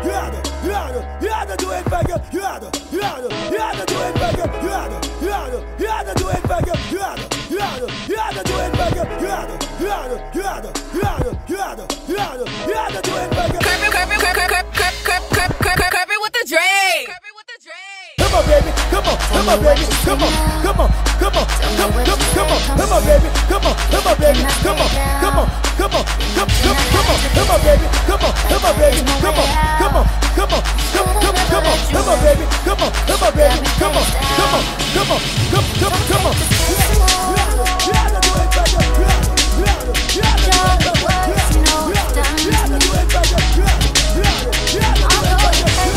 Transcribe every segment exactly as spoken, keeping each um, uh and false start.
you had to, you had to, you had to do it for you. You had to, you had to, you had to do it for you. You had to, you had to, you had to do it for you. You had to, you had to, you had to do it for you. You had to, you had to, you had to, you had to, you had to, you had to, you had to do it for you. Curb it, curb it, curb it, curb it, curb it, curb it, curb it with the Dre. Curb it with the Dre. Come on, baby, come on, come on, baby, come on, come on, come on, come, come, come on, come on, baby, come on, come on, baby, come on, come on, come on, come, come, come on, come on, baby, come on, come on, baby, come on, come on, come on, come, come, come on, come on, baby, come on, come on, baby, come on, come on, come on, come, come, come on. You had to do it for you. You had to, you had to, you had to do it for you. You had to, you had to do it for you. You had to, you had to, you had to do it for you.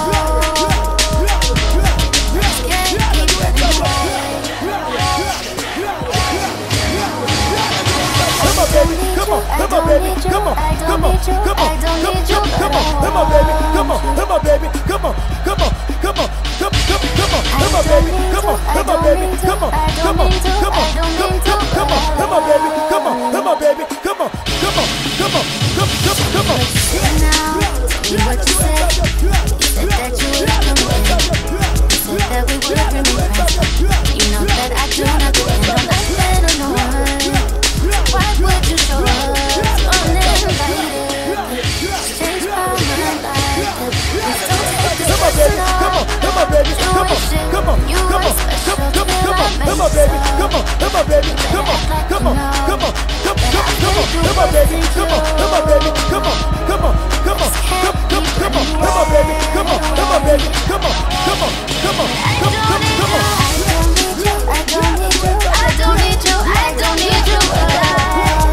Come on, come on, baby, come on, come on, come on, come on, come on, come on, baby, come on, come on, baby, come on, come on, come on, come, come, come on, come on, baby, come on, come on, baby, come on, come on, come on, come, come, come on, come on, baby, come on, come on, baby, come on, come on, come on, come, come, come on. You what you said, you said that you would come in, you said that we would remain friends. You know that I do not depend on that man or no one. Why would you show us uninvited? Change my mind like that. Come on, baby, come on, come on, baby, come on, come on, come on, come, come, come on, come on, baby, come on, come on, baby, come on, come on, come on, come, come, come on, come on, baby, come on, come on, baby, come on, come on, come on, come, come, come on, come on, baby, come on, come on, baby, come on, come on, come on, come, come, come on. I don't need you, I don't need you, I don't need you, I don't need you.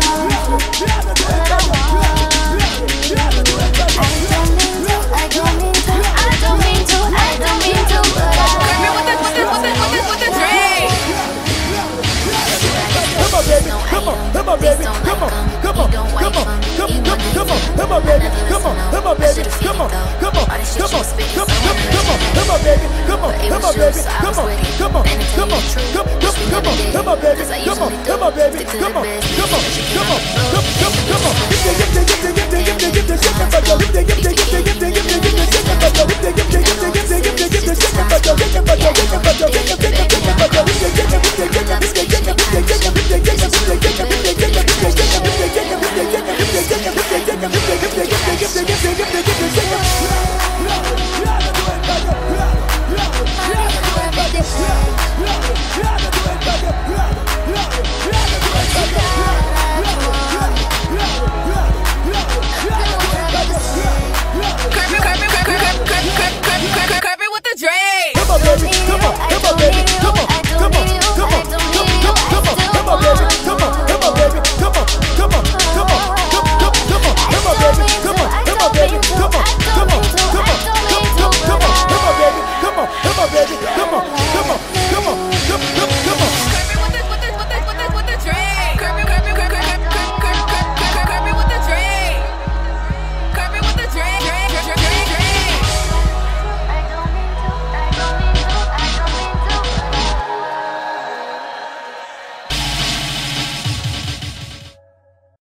Come on, come on, baby, come on, come on, come on, come, come, come on, come on, baby, come on, come on, baby, come on, come on, come on, come, come, come on, come on, baby, come on, come on, baby, come on, come on, come on, come, come, come on, come on, baby, come on, come on, baby, come on, come on, come on.